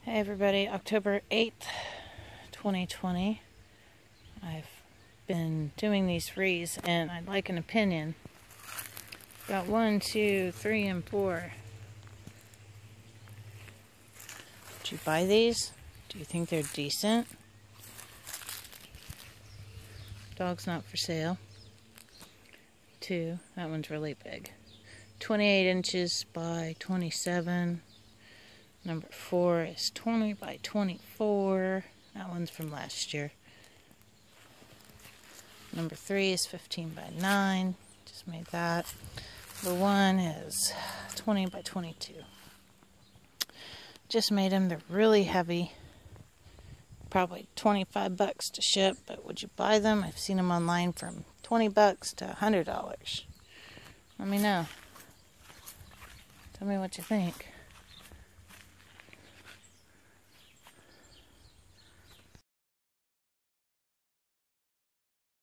Hey everybody, October 8th, 2020. I've been doing these wreaths and I'd like an opinion. Got 1, 2, 3, and 4. Did you buy these? Do you think they're decent? Dog's not for sale. 2, that one's really big. 28 inches by 27. Number 4 is 20 by 24. That one's from last year. Number 3 is 15 by 9. Just made that. The 1 is 20 by 22. Just made them. They're really heavy. Probably 25 bucks to ship, but would you buy them? I've seen them online from 20 bucks to $100. Let me know. Tell me what you think.